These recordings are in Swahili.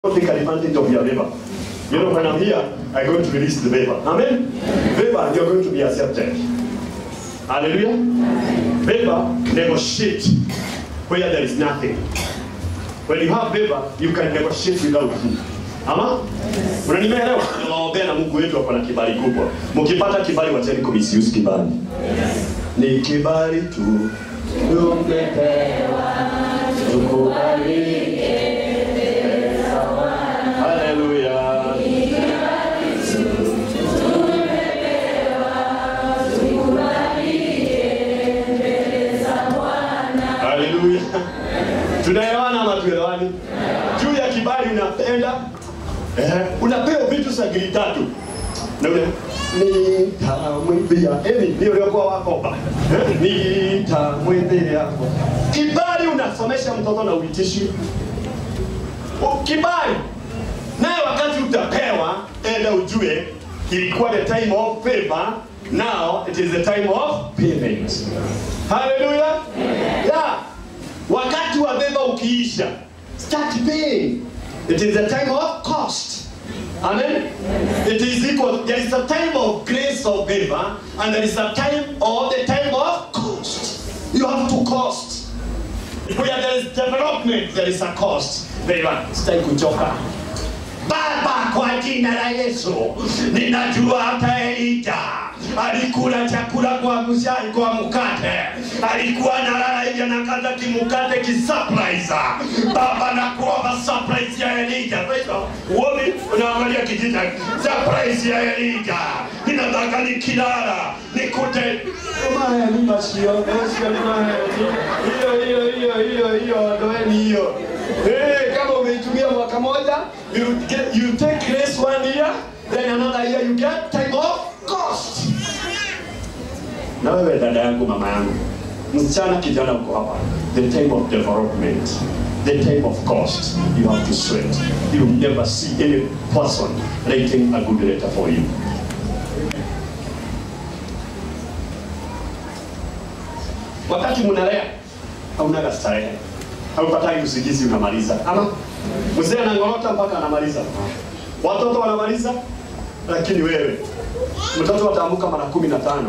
Don't take advantage of your favor. You know, when I'm here, I'm going to release the favor. Amen? Favor, you're going to be accepted. Hallelujah? Favor, negotiate where there is nothing. When you have favor, you can negotiate without food. Ama? Unanielewa? Nawaombea na Mungu wetu hapa na kibali kubwa. Mkipata kibali wacheni kumisuse kibali. Ni kibali tu. Tumepewa. Tukubalike. Hallelujah. Hallelujah. Tunaelewana ama tuelewani? Juu ya kibali unapenda unapewa vitu sagili tatu. Na ule nitamwambia ndio uliokuwa wako hapa. Nitamwambia hapo. Kibali unasomesha mtoto na uitishi. Kibali naye wakati utapewa enda ujue ilikuwa the time of favor, now it is the time of payment. Hallelujah. Yeah. Wakati wa favor ukiisha, start paying. It is the time of cost. Amen. It is equal. There is a time of grace of favor, and there is a time of the time of cost. You have to cost. Where there is development, there is a cost. Favor. Stay kuchoka. Baba, kwa jina la Yesu, ninajua hata Elija alikula chakula kwa mshai kwa mkate. Alikuwa analala nje na kaza kimukate kisurprise. Baba, nakuomba surprise ya Elija. Wewe unaangalia kijita surprise ya Elija. Ninataka nikilala nikute mama ni mashio. Hiyo ndoeni hiyo. Kama umeitumia mwaka moja, you take grace 1 year, then another year you get time of cost. Na wewe dada yangu, mama yangu, msichana kijana uko hapa, the time of development, the time of cost, you have to sweat. You will never see any person writing a good letter for you. Wakati mnalea, hauna starehe. Haupataki usingizi unamaliza. Ama mzee anangorota mpaka anamaliza. Watoto wanamaliza, lakini wewe mtoto ataamka mara 15.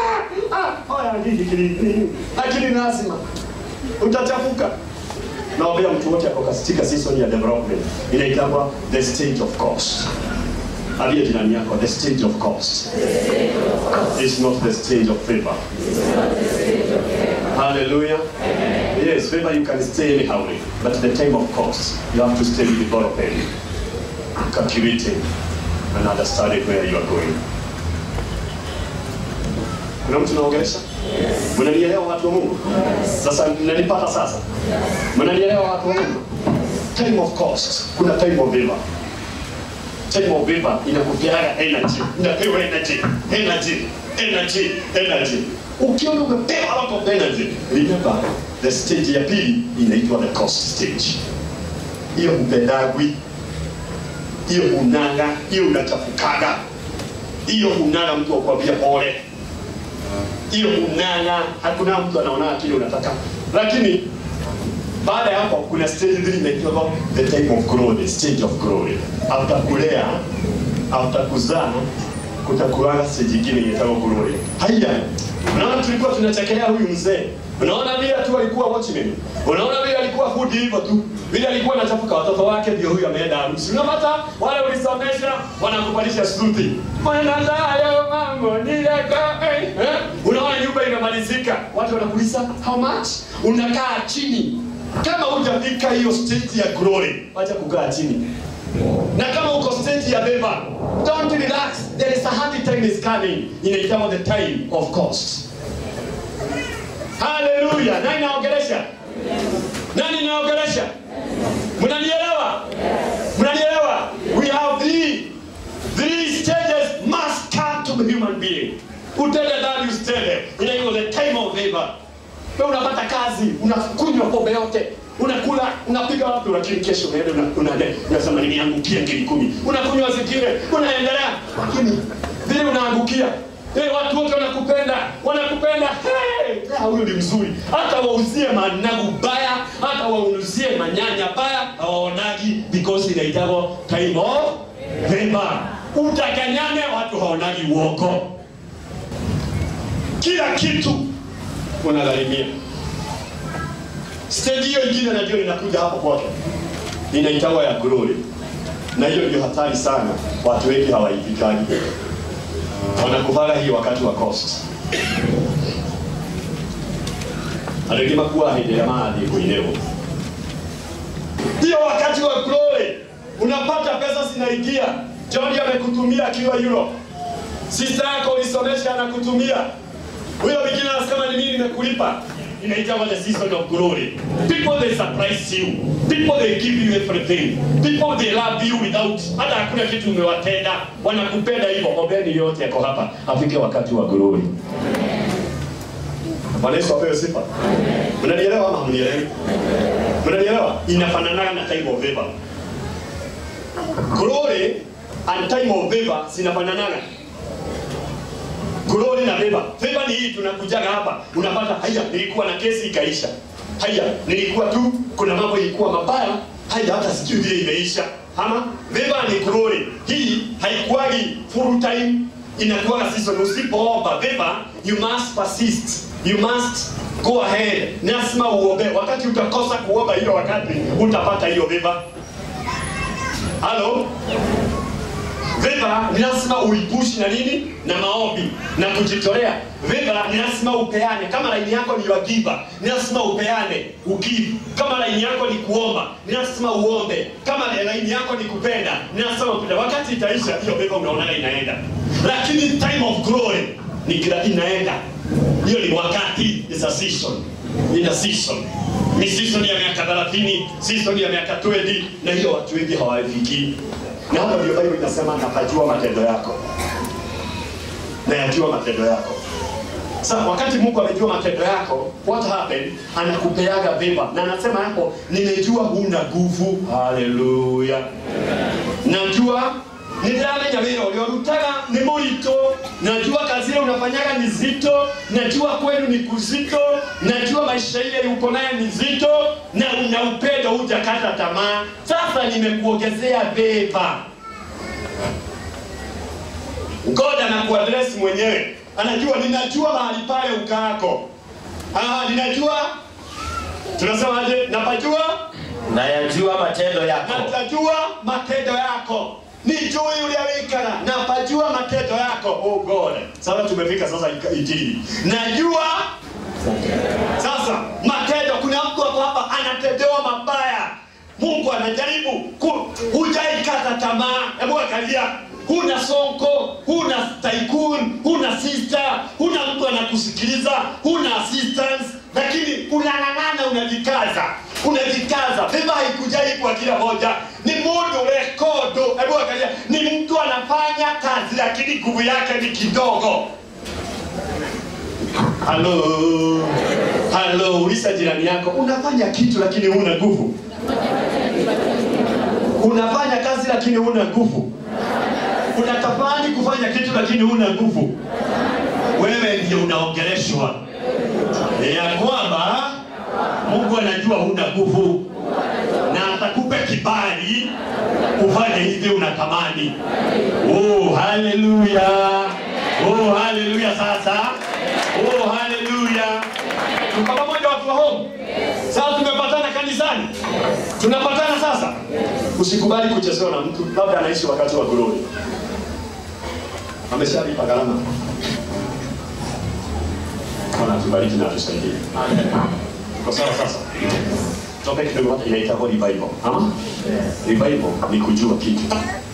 Lakini lazima utachafuka. Naomba mtu wote akatika season ya development. Inaitwa the stage of cost. Aliye jirani yako, the stage of cost. It's not the stage of favor. Hallelujah. Amen. Yes, favor you can stay anyhow, but the time of cost, you have to stay developing, calculating, and understanding where you are going. Kuna mtu naongelesha? Yes. Mnanielewa watu wa Mungu? Yes. Sasa mnanipata sasa? Yes. Mnanielewa watu wa Mungu? Time of cost, kuna time of favor. Time of favor inakupeaga energy, inapewa energy. Ukiona umepewa a lot of energy, remember the stage ya pili inaitwa the cost stage. Hiyo upendagwi, hiyo unanga, hiyo unachafukaga, hiyo unanga mtu akwambia pole, hiyo unanga hakuna mtu anaona kile unataka. Lakini baada ya hapo kuna stage nyingine inaitwa the time of glory, stage of glory. After kulea, after kuzaa, kutakuwa stage nyingine inaitwa glory. Haya. Unaona tulikuwa tunachekelea huyu mzee. Unaona vile tu alikuwa watchman. Unaona vile alikuwa food hivyo tu. Vile alikuwa anachafuka watoto wake, ndio huyu ameenda harusi. Unapata wale ulisomesha wanakupalisha suti. Mwananza leo mambo nileka Unaona nyumba imemalizika. Watu wanakuuliza how much? Unakaa chini. Kama hujafika hiyo stage ya glory, acha kukaa chini. Na kama uko stage ya favor, don't relax. There is a hard time is coming. Inaitwa the time of cost. Hallelujah. Nani naongelesha? Nani naongelesha? Mnanielewa? Mnanielewa? We have three stages must come to the human being. Utende ndani ustende. Inaitwa the time of favor. Wewe unapata kazi, unakunywa pombe yote. Unakula, unapiga watu, lakini kesho unaenda unasema nimeangukia 10,000. Unakunywa zingine, unaendelea. Lakini vile unaangukia, Watu wote wanakupenda. Huyu ni mzuri. Hata wauzie managu baya, hata wauzie manyanya baya, hawaonagi because inaitwa time of favor. Utakanyane watu haonagi uoko. Kila kitu wanalalimia. Stage hiyo ingine na ndio inakuja hapo kwake. Inaitwa ya glory. Na hiyo ndio hatari sana. Watu wengi hawaifikagi. Wanakufala hii wakati wa cost. Anagema kuwa hende ya maadhi kuinevo. Hiyo wakati wa glory, unapata pesa zinaingia. John amekutumia akiwa Europe. Sister yako ulisomesha anakutumia. Huyo mwingine anasema ni mimi nimekulipa. Inaitwa the season of glory. People they surprise you. People they give you everything. People they love you without hata hakuna kitu umewatenda. Wanakupenda hivyo. Ombeni yote yako hapa. Afike wakati wa glory. Bwana Yesu apewe sifa. Mnanielewa ama mnielewi? Mnanielewa? Inafanana na time of favor. Glory and time of favor zinafanana. Glory na favor. Favor ni hii tunakujaga hapa. Unapata haya nilikuwa na kesi ikaisha. Haya nilikuwa tu kuna mambo ilikuwa mabaya. Haya hata sijui vile imeisha. Ama favor ni glory. Hii haikuwagi full time. Inakuwa season. Usipoomba favor, you must persist. You must go ahead. Lazima uombe. Wakati utakosa kuomba hiyo wakati utapata hiyo favor. Hello? Favor ni lazima uipush na nini? Na maombi na kujitolea. Favor ni lazima upeane. Kama line yako ni your giver, ni lazima upeane, ugive. Kama line yako ni kuomba, ni lazima uombe. Kama line yako ni kupenda, ni lazima upende. Wakati itaisha hiyo favor unaona inaenda. Lakini time of glory ni kila inaenda. Hiyo ni wakati, is a season. In a season. Ni season ya miaka 30, season ya miaka 20 na hiyo watu wengi hawafiki. Na hapo ndio Biblia inasema napajua matendo yako. Na yajua matendo yako. Sasa wakati Mungu amejua matendo yako, what happened? Anakupeaga favor. Na anasema hapo nimejua huna nguvu. Hallelujah. Najua nitamenya wewe uliorutaga ni moito, najua kazi ile unafanyaga ni zito, najua kwenu ni kuzito, najua maisha ile uko nayo ni zito na una upendo hujakata tamaa. Sasa nimekuongezea favor. God anakuaddress mwenyewe. Anajua ninajua mahali pale ukaako. Ninajua tunasema aje? Napajua na yajua matendo yako. Natajua matendo yako. Nijui uliawikana na pajua matendo yako. Oh God. Sasa tumefika sasa Injili. Najua sasa matendo. Kuna mtu hapa anatendewa mabaya. Mungu anajaribu hujaikata tamaa. Hebu angalia. Huna sonko, huna tycoon, huna sister, huna mtu anakusikiliza, huna assistance, lakini unang'ang'ana, unajikaza. Favor haikujai kwa kila moja. Ni modo rekodo. Hebu angalia, ni mtu anafanya kazi lakini nguvu yake ni kidogo. Hello, uliza jirani yako, unafanya kitu lakini huna nguvu. Unafanya kazi lakini huna nguvu. Unatamani kufanya kitu lakini huna nguvu. Wewe ndio unaongeleshwa. Ya kwamba Mungu anajua huna nguvu na atakupa kibali ufanye hivi unatamani. Oh hallelujah. Oh hallelujah sasa. Oh hallelujah. Tuko pamoja watu wa home. Sasa tumepatana kanisani. Tunapatana sasa. Usikubali kuchezewa na mtu labda anaishi wakati wa glory. Ameshalipa gharama. Bwana tubariki na tusaidie. Amen. Kwa sasa. Topic ndio inaitwa revival. Revival ni kujua kitu.